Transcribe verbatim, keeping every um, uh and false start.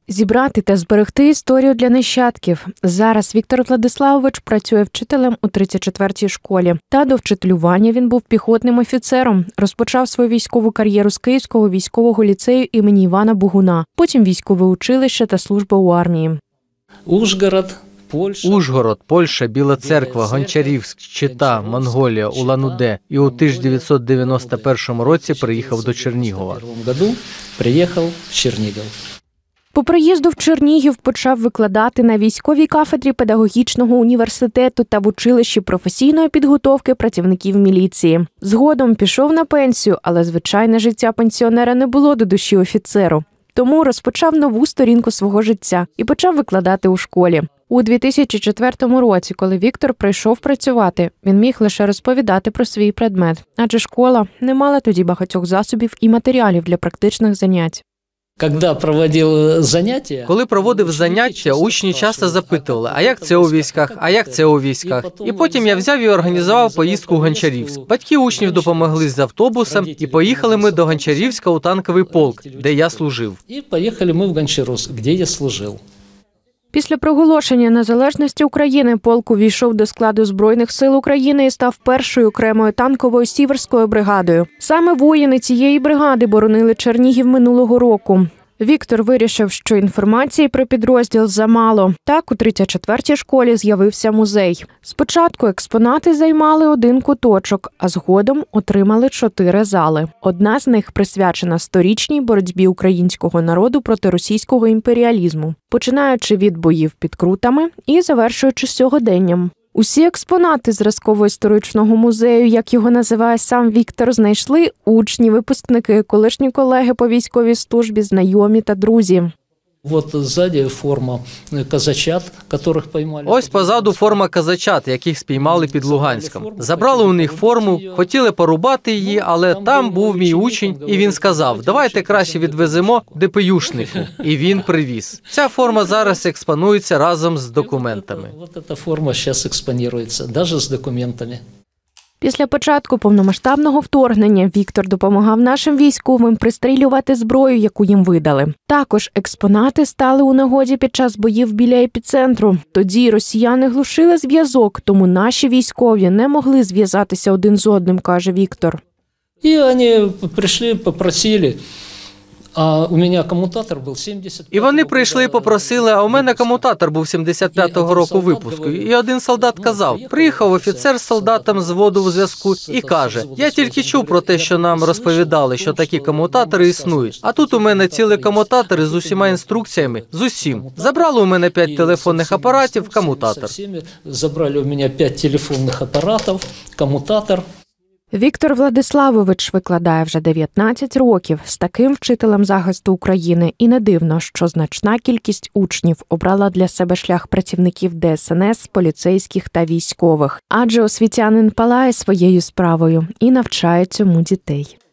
Зібрати та зберегти історію для нащадків. Зараз Віктор Владиславович працює вчителем у тридцять четвертій школі. Та до вчителювання він був піхотним офіцером. Розпочав свою військову кар'єру з Київського військового ліцею імені Івана Бугуна. Потім військове училище та служба у армії. Ужгород, Польща. Ужгород, Польща, Біла Церква, Гончарівськ, Чита, Монголія, Улан-Удэ. І у тисяча дев'ятсот дев'яносто першому році приїхав до Чернігова. В дев'яносто першому році приїхав в Чернігів. По приїзду в Чернігів почав викладати на військовій кафедрі педагогічного університету та в училищі професійної підготовки працівників міліції. Згодом пішов на пенсію, але звичайне життя пенсіонера не було до душі офіцеру. Тому розпочав нову сторінку свого життя і почав викладати у школі. У дві тисячі четвертому році, коли Віктор прийшов працювати, він міг лише розповідати про свій предмет, адже школа не мала тоді багатьох засобів і матеріалів для практичних занять. Коли проводив заняття, учні часто запитували, а як це у військах, а як це у військах. І потім я взяв і організував поїздку в Гончарівськ. Батьки учнів допомогли з автобусом, і поїхали ми до Гончарівська у танковий полк, де я служив. І поїхали ми в Гончарівськ, де я служив. Після проголошення незалежності України полк увійшов до складу Збройних сил України і став першою окремою танковою сіверською бригадою. Саме воїни цієї бригади боронили Чернігів минулого року. Віктор вирішив, що інформації про підрозділ замало. Так, у тридцять четвертій школі з'явився музей. Спочатку експонати займали один куточок, а згодом отримали чотири зали. Одна з них присвячена сторічній боротьбі українського народу проти російського імперіалізму, починаючи від боїв під Крутами і завершуючи сьогоденням. Усі експонати зразково-історичного музею, як його називає сам Віктор, знайшли учні, випускники, колишні колеги по військовій службі, знайомі та друзі. Вот ззаді форма казачат, яких поймали. Ось позаду форма казачат, яких спіймали під Луганськом. Забрали у них форму, хотіли порубати її, але там був мій учень, і він сказав, давайте краще відвеземо ДПЮшнику. І він привіз. Ця форма зараз експонується разом з документами. Ось ця форма зараз експонується, навіть з документами. Після початку повномасштабного вторгнення Віктор допомагав нашим військовим пристрілювати зброю, яку їм видали. Також експонати стали у нагоді під час боїв біля епіцентру. Тоді росіяни глушили зв'язок, тому наші військові не могли зв'язатися один з одним, каже Віктор. І вони прийшли, попросили. А у мене комутатор був сімдесят п'ятого. І вони прийшли і попросили, а у мене комутатор був сімдесят п'ятого року випуску. І один солдат казав, приїхав офіцер з солдатом з вводу в зв'язку і каже, я тільки чув про те, що нам розповідали, що такі комутатори існують. А тут у мене цілі комутатори з усіма інструкціями, з усім. Забрали у мене п'ять телефонних апаратів, комутатор. Забрали у мене п'ять телефонних апаратів, комутатор. Віктор Владиславович викладає вже дев'ятнадцять років з таким вчителем захисту України. І не дивно, що значна кількість учнів обрала для себе шлях працівників ДСНС, поліцейських та військових. Адже освітянин палає своєю справою і навчає цьому дітей.